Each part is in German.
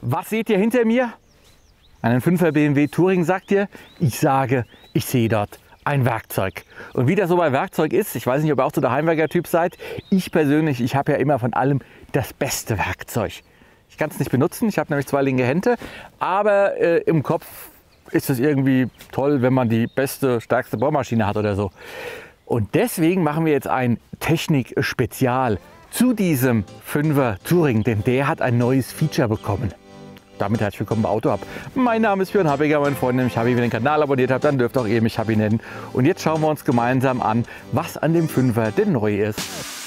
Was seht ihr hinter mir? Einen 5er BMW Touring, sagt ihr? Ich sage, ich sehe dort ein Werkzeug. Und wie das so bei Werkzeug ist, ich weiß nicht, ob ihr auch so der Heimwerker-Typ seid. Ich persönlich, ich habe ja immer von allem das beste Werkzeug. Ich kann es nicht benutzen, ich habe nämlich 2 linke Hände, aber im Kopf ist es irgendwie toll, wenn man die beste, stärkste Bohrmaschine hat oder so. Und deswegen machen wir jetzt ein Technik-Spezial zu diesem 5er Touring, denn der hat ein neues Feature bekommen. Damit herzlich willkommen bei AutoHub. Mein Name ist Björn Habiger, mein Freund, wenn ihr den Kanal abonniert habt, dann dürft auch ihr mich Habi nennen. Und jetzt schauen wir uns gemeinsam an, was an dem 5er denn neu ist.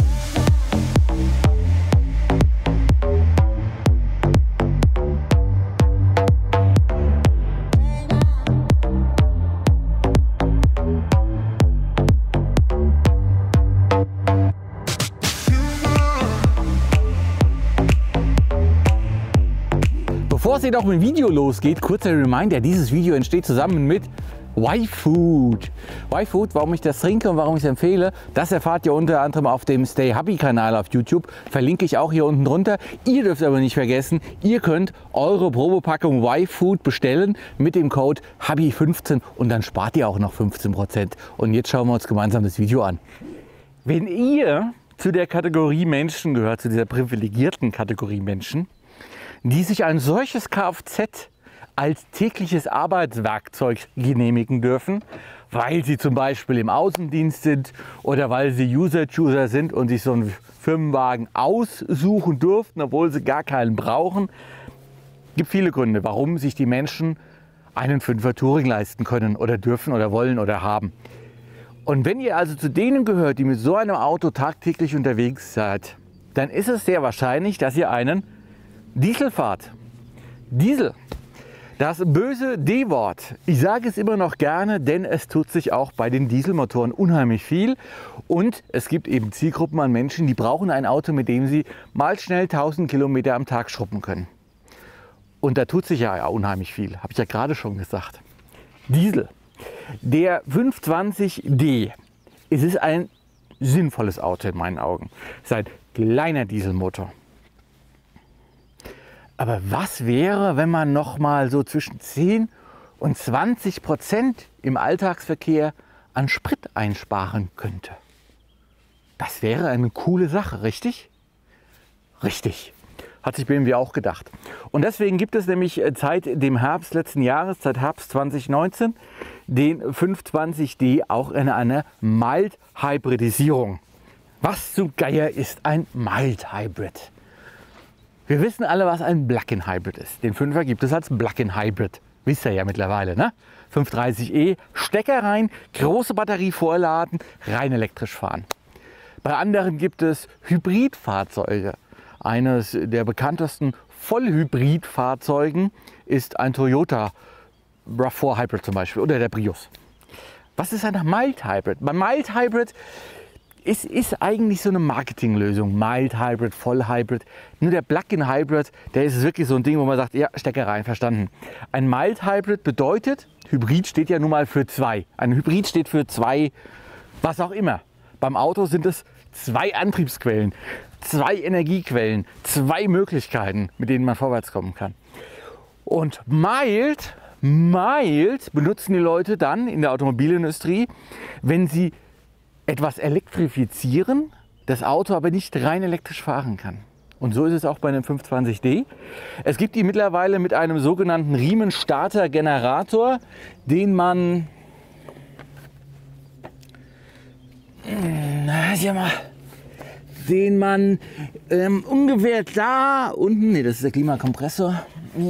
Bevor es jedoch mit dem Video losgeht, kurzer Reminder, dieses Video entsteht zusammen mit Y-Food. Y-Food, warum ich das trinke und warum ich es empfehle, das erfahrt ihr unter anderem auf dem Stay Happy Kanal auf YouTube. Verlinke ich auch hier unten drunter. Ihr dürft aber nicht vergessen, ihr könnt eure Probepackung Y-Food bestellen mit dem Code HABI15 und dann spart ihr auch noch 15%. Und jetzt schauen wir uns gemeinsam das Video an. Wenn ihr zu der Kategorie Menschen gehört, zu dieser privilegierten Kategorie Menschen, die sich ein solches Kfz als tägliches Arbeitswerkzeug genehmigen dürfen, weil sie zum Beispiel im Außendienst sind oder weil sie User sind und sich so einen Firmenwagen aussuchen durften, obwohl sie gar keinen brauchen. Es gibt viele Gründe, warum sich die Menschen einen 5er Touring leisten können oder dürfen oder wollen oder haben. Und wenn ihr also zu denen gehört, die mit so einem Auto tagtäglich unterwegs seid, dann ist es sehr wahrscheinlich, dass ihr einen Diesel fahrt. Diesel. Das böse D-Wort. Ich sage es immer noch gerne, denn es tut sich auch bei den Dieselmotoren unheimlich viel. Und es gibt eben Zielgruppen an Menschen, die brauchen ein Auto, mit dem sie mal schnell 1000 Kilometer am Tag schruppen können. Und da tut sich ja unheimlich viel, habe ich ja gerade schon gesagt. Diesel. Der 520D. Es ist ein sinnvolles Auto in meinen Augen. Es ist ein kleiner Dieselmotor. Aber was wäre, wenn man noch mal so zwischen 10 und 20% im Alltagsverkehr an Sprit einsparen könnte? Das wäre eine coole Sache, richtig? Richtig. Hat sich BMW auch gedacht. Und deswegen gibt es nämlich seit dem Herbst letzten Jahres, seit Herbst 2019, den 520D auch in einer Mild-Hybridisierung. Was zum Geier ist ein Mild-Hybrid? Wir wissen alle, was ein Plug-in-Hybrid ist. Den 5er gibt es als Plug-in-Hybrid. Wisst ihr ja mittlerweile, ne? 530e, Stecker rein, große Batterie vorladen, rein elektrisch fahren. Bei anderen gibt es Hybridfahrzeuge. Eines der bekanntesten Vollhybridfahrzeugen ist ein Toyota RAV4 Hybrid zum Beispiel oder der Prius. Was ist ein Mild Hybrid? Beim Mild Hybrid ist eigentlich so eine Marketinglösung. Mild Hybrid, Voll Hybrid. Nur der Plug-in Hybrid, der ist wirklich so ein Ding, wo man sagt, ja, Stecker rein, verstanden. Ein Mild Hybrid bedeutet, Hybrid steht ja nun mal für 2. Ein Hybrid steht für 2, was auch immer. Beim Auto sind es 2 Antriebsquellen, 2 Energiequellen, 2 Möglichkeiten, mit denen man vorwärts kommen kann. Und Mild benutzen die Leute dann in der Automobilindustrie, wenn sie etwas elektrifizieren, das Auto aber nicht rein elektrisch fahren kann. Und so ist es auch bei einem 520D. Es gibt die mittlerweile mit einem sogenannten Riemenstarter-Generator, den man ungefähr da unten, nee, das ist der Klimakompressor.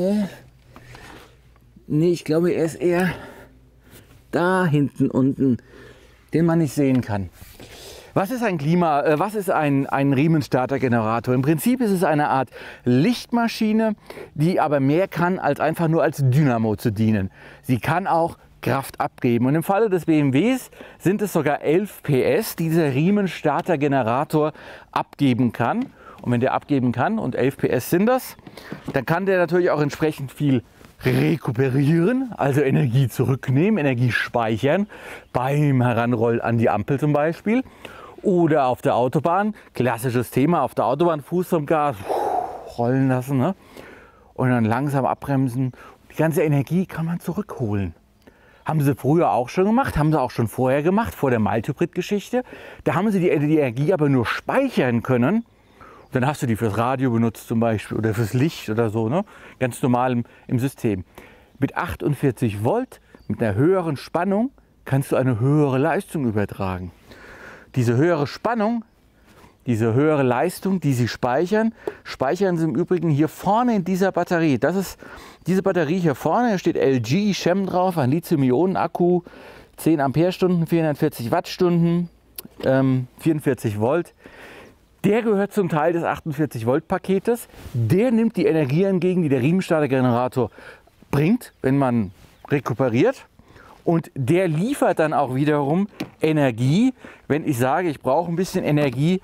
Nee, ich glaube, er ist eher da hinten unten, den man nicht sehen kann. Was ist ein Riemenstarter-Generator? Im Prinzip ist es eine Art Lichtmaschine, die aber mehr kann, als einfach nur als Dynamo zu dienen. Sie kann auch Kraft abgeben. Und im Falle des BMWs sind es sogar 11 PS, die dieser Riemenstarter-Generator abgeben kann. Und wenn der abgeben kann, und 11 PS sind das, dann kann der natürlich auch entsprechend viel rekuperieren, also Energie zurücknehmen, Energie speichern, beim Heranrollen an die Ampel zum Beispiel. Oder auf der Autobahn, klassisches Thema, auf der Autobahn Fuß vom Gas rollen lassen. Ne? und dann langsam abbremsen. Die ganze Energie kann man zurückholen. Haben sie früher auch schon gemacht, haben sie auch schon vorher gemacht, vor der Mild-Hybrid-Geschichte. Da haben sie die Energie aber nur speichern können. Dann hast du die fürs Radio benutzt zum Beispiel oder fürs Licht oder so, ne? Ganz normal im System. Mit 48 Volt, mit einer höheren Spannung, kannst du eine höhere Leistung übertragen. Diese höhere Spannung, diese höhere Leistung, die sie speichern, speichern sie im Übrigen hier vorne in dieser Batterie. Das ist diese Batterie hier vorne, da steht LG Chem drauf, ein Lithium-Ionen-Akku, 10 Ampere-Stunden, 440 Wattstunden, 44 Volt. Der gehört zum Teil des 48 Volt Paketes. Der nimmt die Energie entgegen, die der Riemenstarter-Generator bringt, wenn man rekuperiert. Und der liefert dann auch wiederum Energie, wenn ich sage, ich brauche ein bisschen Energie,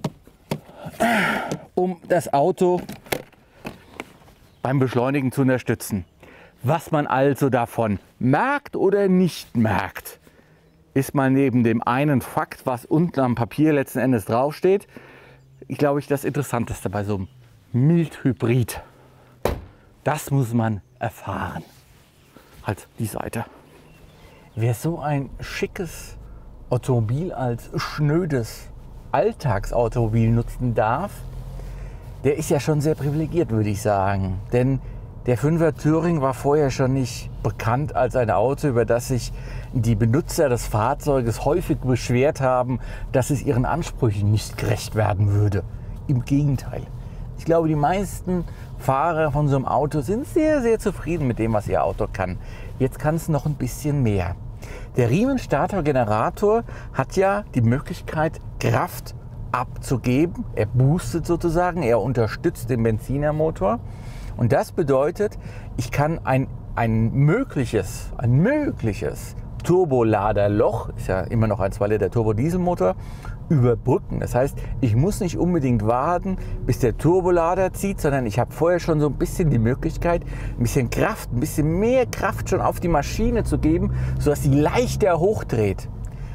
um das Auto beim Beschleunigen zu unterstützen. Was man also davon merkt oder nicht merkt, ist mal neben dem einen Fakt, was unten am Papier letzten Endes draufsteht, glaube ich, das Interessanteste bei so einem Mild-Hybrid. Das muss man erfahren. Halt die Seite. Wer so ein schickes Automobil als schnödes Alltagsautomobil nutzen darf, der ist ja schon sehr privilegiert, würde ich sagen. Denn der 5er Touring war vorher schon nicht bekannt als ein Auto, über das sich die Benutzer des Fahrzeuges häufig beschwert haben, dass es ihren Ansprüchen nicht gerecht werden würde. Im Gegenteil. Ich glaube, die meisten Fahrer von so einem Auto sind sehr, sehr zufrieden mit dem, was ihr Auto kann. Jetzt kann es noch ein bisschen mehr. Der Riemenstarter-Generator hat ja die Möglichkeit, Kraft abzugeben. Er boostet sozusagen, er unterstützt den Benzinermotor. Und das bedeutet, ich kann ein mögliches Turboladerloch, ist ja immer noch ein 2 Liter Turbodieselmotor, überbrücken. Das heißt, ich muss nicht unbedingt warten, bis der Turbolader zieht, sondern ich habe vorher schon so ein bisschen die Möglichkeit, ein bisschen Kraft, ein bisschen mehr Kraft schon auf die Maschine zu geben, sodass sie leichter hochdreht.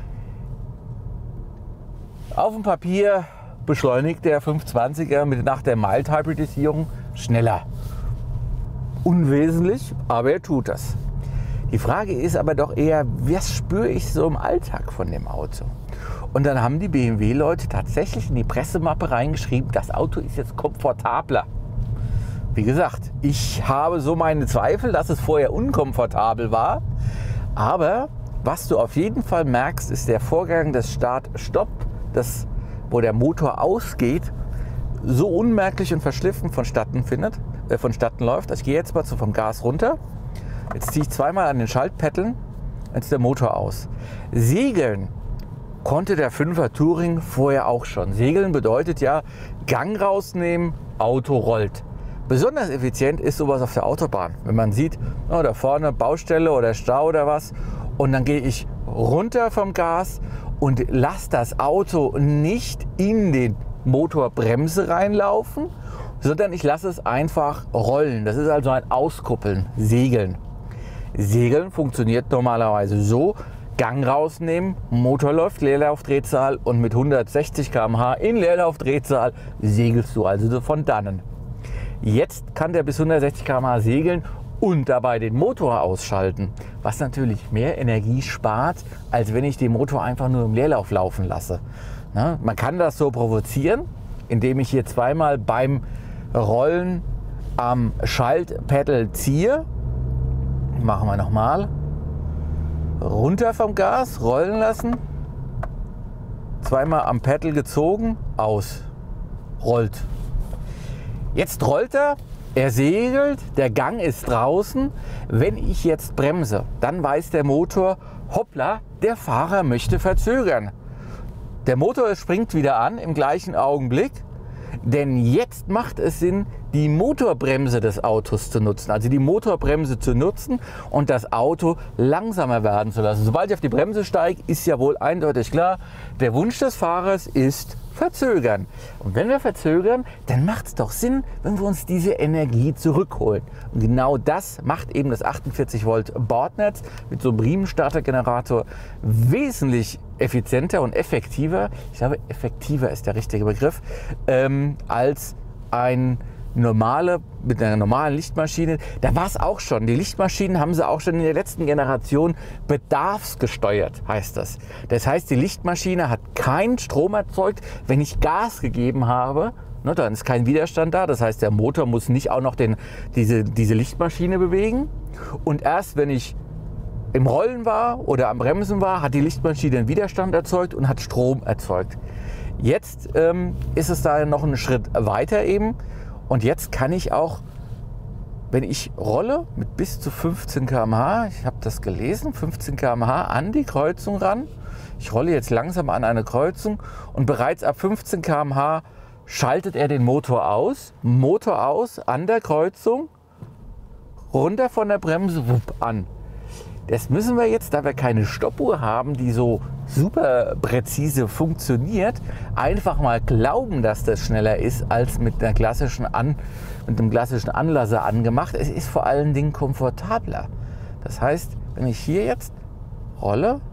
Auf dem Papier beschleunigt der 520er nach der Mild-Hybridisierung schneller. Unwesentlich, aber er tut das. Die Frage ist aber doch eher, was spüre ich so im Alltag von dem Auto? Und dann haben die BMW-Leute tatsächlich in die Pressemappe reingeschrieben, das Auto ist jetzt komfortabler. Wie gesagt, ich habe so meine Zweifel, dass es vorher unkomfortabel war. Aber was du auf jeden Fall merkst, ist der Vorgang des Start-Stopp, wo der Motor ausgeht, so unmerklich und verschliffen vonstatten läuft. Ich gehe jetzt mal vom Gas runter. Jetzt ziehe ich zweimal an den Schaltpeddeln, jetzt ist der Motor aus. Segeln konnte der 5er Touring vorher auch schon. Segeln bedeutet ja Gang rausnehmen, Auto rollt. Besonders effizient ist sowas auf der Autobahn. Wenn man sieht, oh, da vorne Baustelle oder Stau oder was, und dann gehe ich runter vom Gas und lasse das Auto nicht in den Motorbremse reinlaufen, sondern ich lasse es einfach rollen. Das ist also ein Auskuppeln, Segeln. Segeln funktioniert normalerweise so: Gang rausnehmen, Motor läuft, Leerlaufdrehzahl, und mit 160 km/h in Leerlaufdrehzahl segelst du also von dannen. Jetzt kann der bis 160 km/h segeln und dabei den Motor ausschalten, was natürlich mehr Energie spart, als wenn ich den Motor einfach nur im Leerlauf laufen lasse. Na, man kann das so provozieren, indem ich hier zweimal beim Rollen am Schaltpedal ziehe. Machen wir nochmal. Runter vom Gas, rollen lassen. Zweimal am Pedal gezogen, aus. Rollt. Jetzt rollt er segelt, der Gang ist draußen. Wenn ich jetzt bremse, dann weiß der Motor, hoppla, der Fahrer möchte verzögern. Der Motor springt wieder an im gleichen Augenblick, denn jetzt macht es Sinn, die Motorbremse des Autos zu nutzen. Also die Motorbremse zu nutzen und das Auto langsamer werden zu lassen. Sobald ich auf die Bremse steige, ist ja wohl eindeutig klar, der Wunsch des Fahrers ist verzögern. Und wenn wir verzögern, dann macht es doch Sinn, wenn wir uns diese Energie zurückholen. Und genau das macht eben das 48 Volt Bordnetz mit so einem Riemenstarter-Generator wesentlich effizienter und effektiver, ich glaube effektiver ist der richtige Begriff, als ein mit einer normalen Lichtmaschine, da war es auch schon. Die Lichtmaschinen haben sie auch schon in der letzten Generation bedarfsgesteuert, heißt das. Das heißt, die Lichtmaschine hat keinen Strom erzeugt, wenn ich Gas gegeben habe. Ne, dann ist kein Widerstand da. Das heißt, der Motor muss nicht auch noch diese Lichtmaschine bewegen. Und erst wenn ich im Rollen war oder am Bremsen war, hat die Lichtmaschine einen Widerstand erzeugt und hat Strom erzeugt. Jetzt ist es da noch einen Schritt weiter eben. Und jetzt kann ich auch, wenn ich rolle mit bis zu 15 km/h, ich habe das gelesen, 15 km/h an die Kreuzung ran. Ich rolle jetzt langsam an eine Kreuzung und bereits ab 15 km/h schaltet er den Motor aus an der Kreuzung, runter von der Bremse, wupp, an. Das müssen wir jetzt, da wir keine Stoppuhr haben, die so super präzise funktioniert, einfach mal glauben, dass das schneller ist als mit einem klassischen Anlasser angemacht. Es ist vor allen Dingen komfortabler. Das heißt, wenn ich hier jetzt rolle,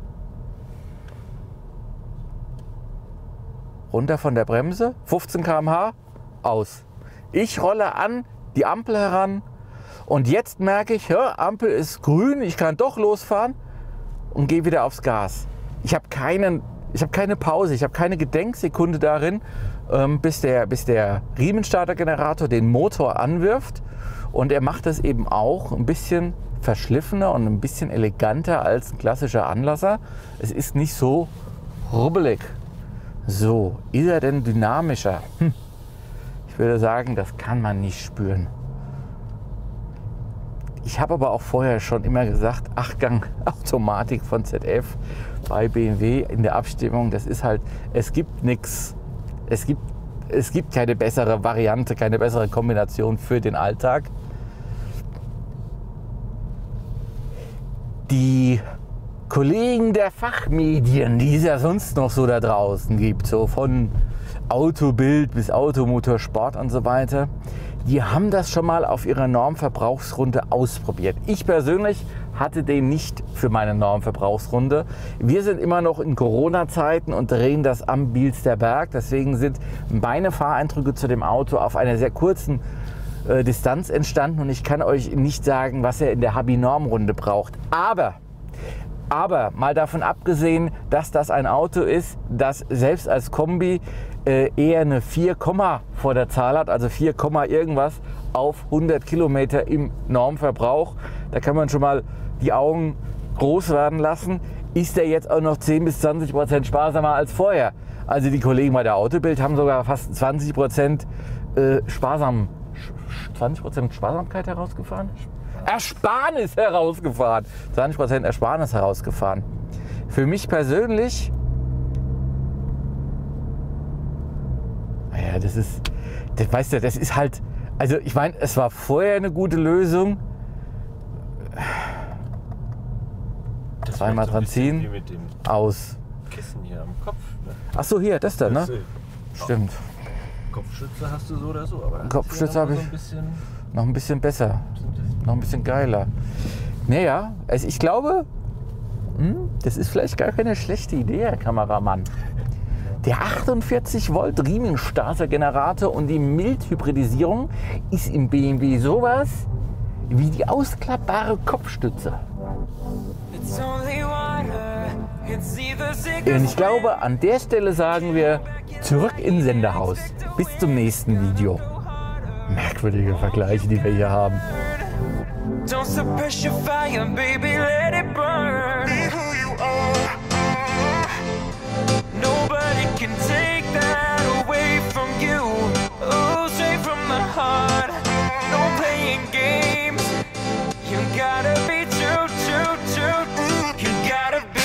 runter von der Bremse, 15 km/h, aus. Ich rolle an die Ampel heran. Und jetzt merke ich, ja, Ampel ist grün, ich kann doch losfahren und gehe wieder aufs Gas. Ich habe keine Pause, ich habe keine Gedenksekunde darin, bis der Riemenstartergenerator den Motor anwirft. Und er macht das eben auch ein bisschen verschliffener und ein bisschen eleganter als ein klassischer Anlasser. Es ist nicht so rubbelig. So, ist er denn dynamischer? Ich würde sagen, das kann man nicht spüren. Ich habe aber auch vorher schon immer gesagt, 8-Gang-Automatik von ZF bei BMW in der Abstimmung, das ist halt, es gibt nichts, es gibt keine bessere Variante, keine bessere Kombination für den Alltag. Die Kollegen der Fachmedien, die es ja sonst noch so da draußen gibt, so von Autobild bis Automotorsport und so weiter, die haben das schon mal auf ihrer Normverbrauchsrunde ausprobiert. Ich persönlich hatte den nicht für meine Normverbrauchsrunde. Wir sind immer noch in Corona-Zeiten und drehen das am Bielsterberg. Deswegen sind meine Fahreindrücke zu dem Auto auf einer sehr kurzen Distanz entstanden. Und ich kann euch nicht sagen, was er in der Habi-Norm-Runde braucht. Aber mal davon abgesehen, dass das ein Auto ist, das selbst als Kombi eher eine 4, vor der Zahl hat, also 4, irgendwas auf 100 Kilometer im Normverbrauch. Da kann man schon mal die Augen groß werden lassen. Ist er jetzt auch noch 10 bis 20% sparsamer als vorher? Also die Kollegen bei der Autobild haben sogar fast 20% Sparsamkeit herausgefahren? Ersparnis herausgefahren. 20% Ersparnis herausgefahren. Für mich persönlich, naja, das ist halt, also ich meine, es war vorher eine gute Lösung. Zweimal dran ziehen, wie mit dem aus. Kissen hier am Kopf. Ne? Ach so, hier, das da, ne? Stimmt. Kopfstütze hast du so oder so, aber Kopfstütze habe ich noch ein bisschen besser, noch ein bisschen geiler. Naja, also ich glaube, das ist vielleicht gar keine schlechte Idee, Herr Kameramann. Der 48 Volt Riemenstarter-Generator und die Mildhybridisierung ist im BMW sowas wie die ausklappbare Kopfstütze. Und ich glaube, an der Stelle sagen wir zurück ins Sendehaus. Bis zum nächsten Video. Merkwürdige Vergleiche, die wir hier haben. Don't suppress your fire, baby, let it burn. Be who you are. Nobody can take that away from you. Oh, straight from the heart. No playing games. You gotta be true, true, true. You gotta be.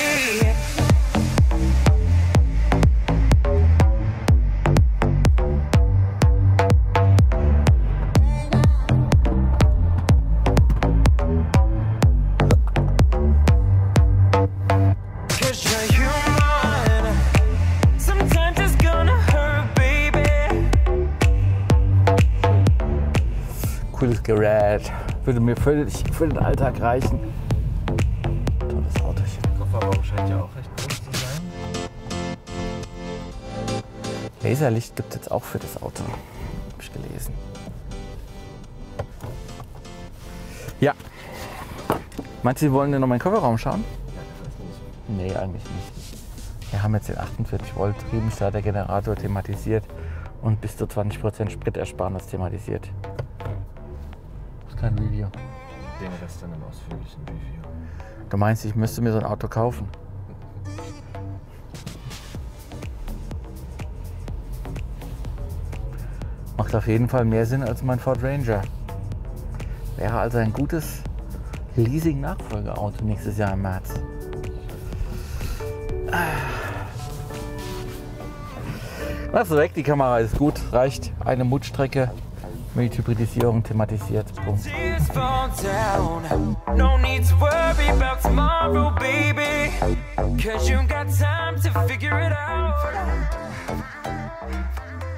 Cooles Gerät. Würde mir völlig für den Alltag reichen. Tolles Autochen. Der Kofferraum scheint ja auch recht groß zu sein. Laserlicht gibt es jetzt auch für das Auto. Habe ich gelesen. Ja. Meinst du, Sie wollen denn noch mal in den Kofferraum schauen? Ja, ich weiß nicht. Nee, eigentlich nicht. Wir haben jetzt den 48 Volt Generator thematisiert und bis zu 20% Spritersparnis thematisiert. Das ist kein Review. Ich denke, das dann im ausführlichen Review. Du meinst, ich müsste mir so ein Auto kaufen? Macht auf jeden Fall mehr Sinn als mein Ford Ranger. Wäre also ein gutes Leasing-Nachfolgeauto nächstes Jahr im März. Lass weg, die Kamera ist gut, reicht. Eine Mutstrecke mit Hybridisierung thematisiert. Punkt. Tears fall down. No need to worry about tomorrow, baby. 'Cause you got time to figure it out.